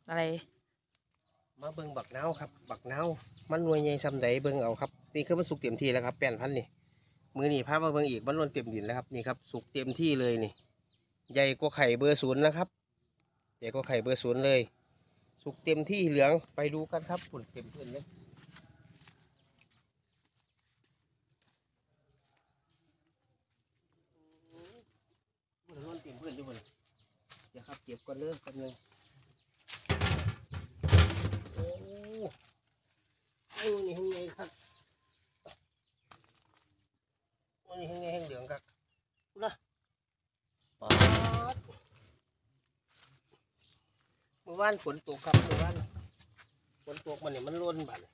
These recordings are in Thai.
อะไรมาเบิ่งบักนาวครับบักนาวมันหน่วยใหญ่ซำใดเบิ่งเอาครับนี่คือมันสุกเต็มที่แล้วครับ8,000นี่มือนี่พามาเบิ่งอีกมันล้นเต็มดินแล้วครับนี่ครับสุกเต็มที่เลยนี่ใหญ่กว่าไข่เบอร์0นะครับใหญ่กว่าไข่เบอร์0เลยสุกเต็มที่เหลืองไปดูกันครับฝุ่นเต็มพื้นเลยมันล้นเต็มพื้นด้วยเดี๋ยวครับเก็บก่อนเลยกันเลยโอ้นี่แห้งไงครับนี่แห้งไงแห้งเหลืองครับนะปอดเมื่อวานฝนตกครับเมื่อวานฝนตกมันเนี่ยมันล้นบัด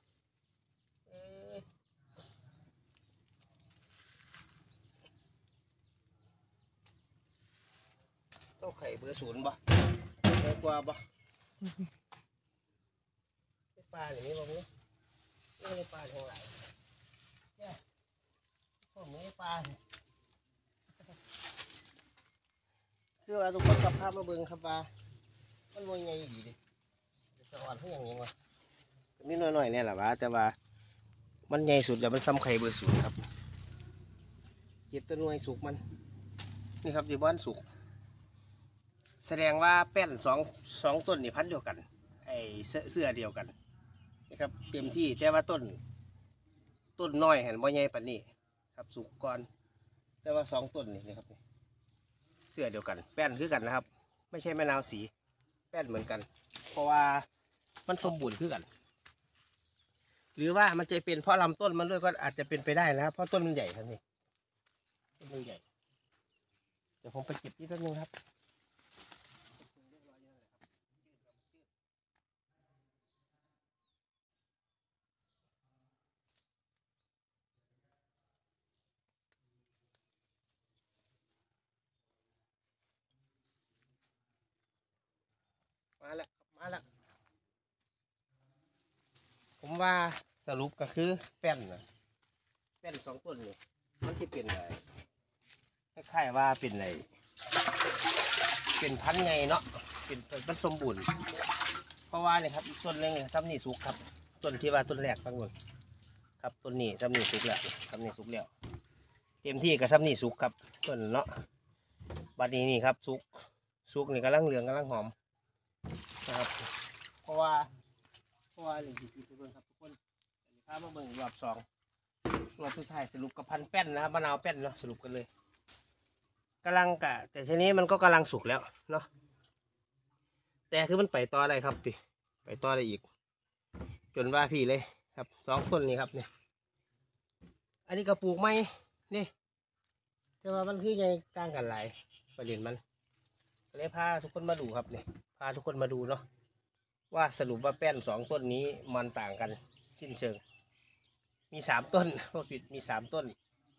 เจ้าไข่เบอร์0บ่ใหญ่กว่าบ่ปลาอย่างนี้บ่เนี่ยนี่ในปลาทั้งหลายเนี่ยพวกนี้ปลาคือว่าทุกคนกับภาพมาเบิ่งครับว่ามันมวยไงดีดิจะอ่อนเพื่ออย่างนี้วะนิดหน่อยเนี่ยแหละว่าแต่ว่ามันใหญ่สุดแล้วมันซ้ำไข่เบอร์0ครับเก็บต้นหน่วยสุกมันนี่ครับที่บ้านสุกแสดงว่าแป้นสองต้นนี่พันเดียวกันไอเสื้อเดียวกันนี่ครับเต็มที่แต่ว่าต้นน้อยเห็นบ่ใหญ่ปานนี้ครับสุกก่อนแต่ว่า2ต้นนี่ครับเสื้อเดียวกันแป้นคือกันนะครับไม่ใช่มะนาวสีแป้นเหมือนกันเพราะว่ามันสมบูรณ์คือกันหรือว่ามันจะเป็นเพราะลำต้นมันด้วยก็อาจจะเป็นไปได้นะครับเพราะต้นมันใหญ่ครับนี่ต้นมันใหญ่เดี๋ยวผมไปเก็บที่ต้นนึงครับมาแล้วมาแล้วผมว่าสรุปก็คือแป้นนะแป้น2ต้นนี่มันจะเป็นอะไรคล้ายๆว่าเป็นอะไรเป็นพันธุ์ไงเนาะเป็นมันสมบูรณ์เพราะว่าเนี่ยครับต้นนึงซ้ำนี่สุกครับต้นที่ว่าต้นแรกทั้งหมดครับต้นนี้ซ้ำนี่สุกแล้วซ้ำนี่สุกแล้วเต็มที่กับซ้ำนี่สุกครับต้นเนาะบัดนี้นี่ครับสุกนี่กำลังเหลืองกำลังหอมนะครับเพราะว่าหนึ่งจุดตัวครับทุกคนถ้ามาเบิ่งรอบ2รอบสุดท้ายสรุปกับพันแป้นนะครับมะนาวแป้นเนาะสรุปกันเลยกำลังกะแต่ทีนี้มันก็กำลังสุกแล้วเนาะแต่คือมันไปต่อได้ครับพี่ไปต่อได้อีกจนว่าพี่เลยครับ2ต้นนี้ครับเนี่ยอันนี้ก็ปลูกไม้นี่แต่ว่ามันคือไงกลางกันหลายประเด็นมันเลยพาทุกคนมาดูครับเนี่ยพาทุกคนมาดูเนาะว่าสรุปว่าแป้น2ต้นนี้มันต่างกันสิ้นเชิงมี3ต้นพวกผิดมี3ต้น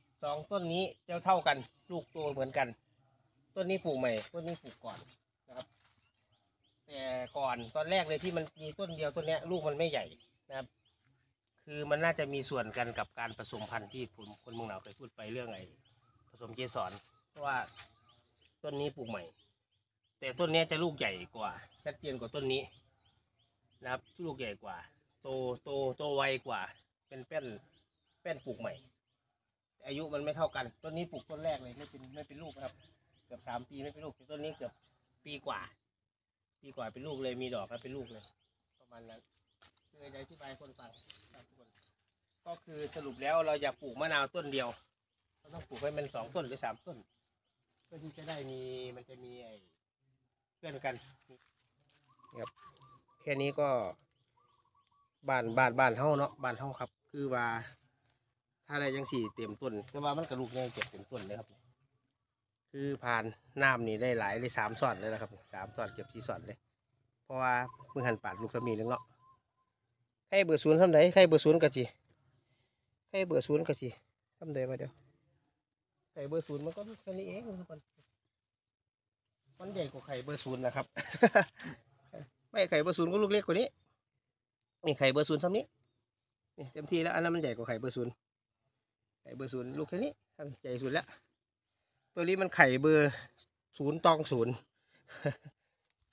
2ต้นนี้จะเท่ากันลูกโตเหมือนกันต้นนี้ปลูกใหม่ต้นนี้ปลูกก่อนนะครับแต่ก่อนตอนแรกเลยที่มันมีต้นเดียวต้นนี้ลูกมันไม่ใหญ่นะครับคือมันน่าจะมีส่วนกันกับการผสมพันธุ์ที่คนเมืองหนาวเคยพูดไปเรื่องไอ้ผสมเกสรเพราะว่าต้นนี้ปลูกใหม่แต่ต้นนี้จะลูกใหญ่กว่าชัดเจนกว่าต้นนี้นะครับลูกใหญ่กว่าโตไวกว่าเป็นแป้นปลูกใหม่อายุมันไม่เท่ากันต้นนี้ปลูกต้นแรกเลยไม่เป็นลูกครับเกือบ3 ปีไม่เป็นลูกต้นนี้เกือบปีกว่าเป็นลูกเลยมีดอกแล้วเป็นลูกเลยประมาณนั้นคือจะอธิบายคนฟังทุกคนก็คือสรุปแล้วเราอยากปลูกมะนาวต้นเดียวเราต้องปลูกให้มัน2 ต้นหรือ3 ต้นเพื่อที่จะได้มันจะมีไอ้เพื่อนกันครับแค่นี้ก็บ้านเฮาเนาะบ้านเฮาครับคือว่าถ้าได้ยัง4เต็มต้นแต่ว่ามันกระลูกยังเก็บเต็มต้นเลยครับคือผ่านน้ำนี่ได้หลายเลย3 ส่อนเลยนะครับ3 ส่อนเก็บ4 ส่อนเลยเพราะว่าเพิ่งหันปาดลูกกระมีนึงเนาะใครเบอร์0ทำไหนใครเบอร์0กะจีใครเบอร์0กะจีทำไหนมาเดี๋ยวไข่เบอร์0มันก็แค่นี้เองทุกคนมันใหญ่กว่าไข่เบอร์0นะครับ ไม่ไข่เบอร์0ก็ลูกเล็กกว่านี้นี่ไข่เบอร์0ทำนี้นี่เต็มที่แล้วอันนั้นมันใหญ่กว่าไข่เบอร์0ไข่เบอร์0ลูกแค่นี้ครับใหญ่สุดแล้วตัวนี้มันไข่เบอร์0 ตอง 0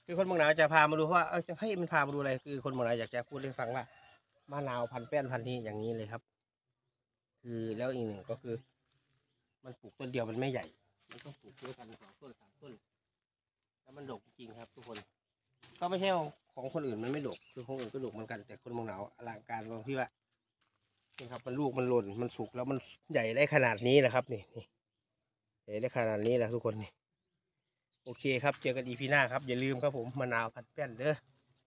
คือคนเมืองหนาวจะพามาดูเพราะว่าจะให้มันพามาดูอะไรคือคนเมืองหนาวอยากจะพูดให้ฟังว่ามะนาวพันธุ์แป้นพันธุ์นี้อย่างนี้เลยครับ คือแล้วอีกหนึ่งก็คือ มันปลูกต้นเดียวมันไม่ใหญ่ มันต้องปลูกด้วยกัน2 ต้น 3 ต้นแล้วมันดกจริงๆครับ ทุกคนก็ไม่ใช่ของคนอื่นมันไม่ดกคือของอื่นก็ดกเหมือนกันแต่คนเมืองหนาวอลังการตรงที่ว่านี่ครับมันลูกมันหล่นมันสุกแล้วมันใหญ่ได้ขนาดนี้แหละครับนี่ใหญ่ได้ขนาดนี้แหละทุกคนนี่โอเคครับเจอกันอีพีหน้าครับอย่าลืมครับผมมะนาวพันธุ์แป้นเด้อ